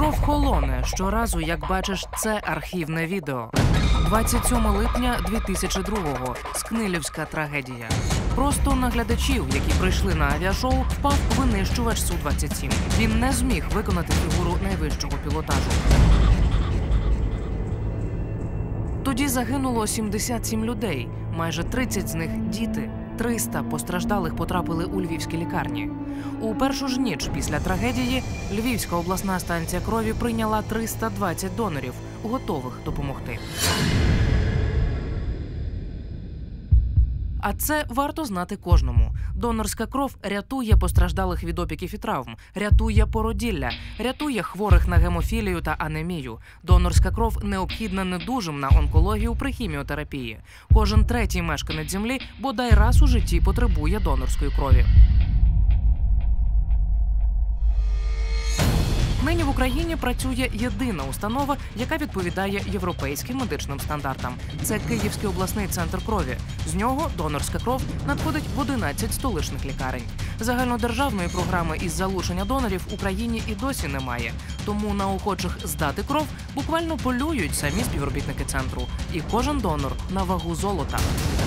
Кров холоне щоразу, як бачиш це архівне відео. 27 липня 2002-го. Скнилівська трагедія. Просто на глядачів, які прийшли на авіашоу, впав винищувач Су-27. Він не зміг виконати фігуру найвищого пілотажу. Тоді загинуло 77 людей, майже 30 з них – діти. 300 постраждалих потрапили у львівські лікарні. У першу ж ніч після трагедії Львівська обласна станція крові прийняла 320 донорів, готових допомогти. А це варто знати кожному. Донорська кров рятує постраждалих від опіків і травм, рятує породілля, рятує хворих на гемофілію та анемію. Донорська кров необхідна недужим на онкологію при хіміотерапії. Кожен третій мешканець землі бодай раз у житті потребує донорської крові. Нині в Україні працює єдина установа, яка відповідає європейським медичним стандартам. Це Київський обласний центр крові. З нього донорська кров надходить в 11 столичних лікарень. Загальнодержавної програми із залучення донорів в Україні і досі немає. Тому на охочих здати кров буквально полюють самі співробітники центру. І кожен донор на вагу золота.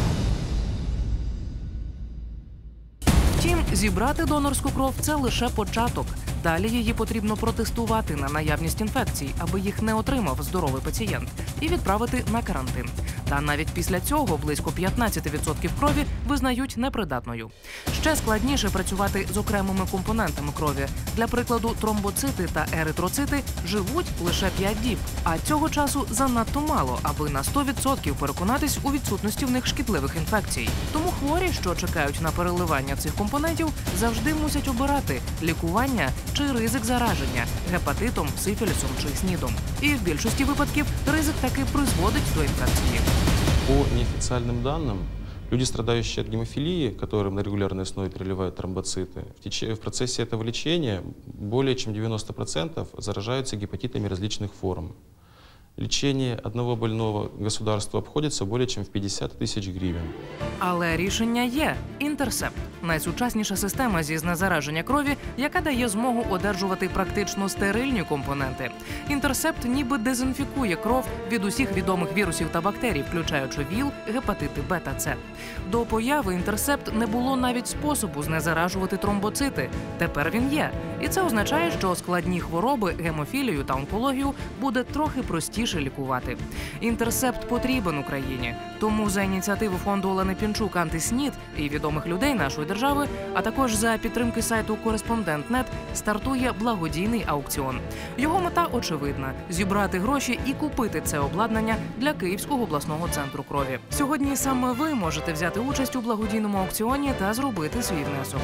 Втім, зібрати донорську кров – це лише початок. Далі її потрібно протестувати на наявність інфекцій, аби їх не отримав здоровий пацієнт, і відправити на карантин. Та навіть після цього близько 15% крові визнають непридатною. Ще складніше працювати з окремими компонентами крові. Для прикладу, тромбоцити та еритроцити живуть лише 5 діб, а цього часу занадто мало, аби на 100% переконатись у відсутності в них шкідливих інфекцій. Тому хворі, що чекають на переливання цих компонентів, завжди мусять обирати – лікування чи ризик зараження – гепатитом, сифілісом чи СНІДом. І в більшості випадків ризик таки призводить до інфекції. По неофициальным данным, люди, страдающие от гемофилии, которым на регулярной основе переливают тромбоциты, в процессе этого лечения более чем 90% заражаются гепатитами различных форм. Лечение одного больного государству обходится более чем в 50 тисяч гривень. Але рішення є – Інтерсепт. Найсучасніша система зі знезараження крові, яка дає змогу одержувати практично стерильні компоненти. Інтерсепт ніби дезінфікує кров від усіх відомих вірусів та бактерій, включаючи ВІЛ, гепатити Б та С. До появи Інтерсепт не було навіть способу знезаражувати тромбоцити. Тепер він є. І це означає, що складні хвороби, гемофілію та онкологію буде трохи простіше лікувати. Інтерсепт потрібен Україні. Тому за ініціативи фонду Олени Пінчук «Антиснід» і відомих людей нашої держави, а також за підтримки сайту «Кореспондент.нет» стартує благодійний аукціон. Його мета очевидна – зібрати гроші і купити це обладнання для Київського обласного центру крові. Сьогодні саме ви можете взяти участь у благодійному аукціоні та зробити свій внесок.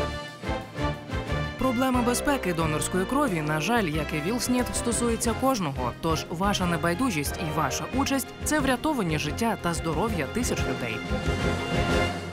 Проблема безпеки донорської крові, на жаль, як і ВІЛ-СНІД, стосується кожного. Тож ваша небайдужість і ваша участь – це врятовані життя та здоров'я тисяч людей.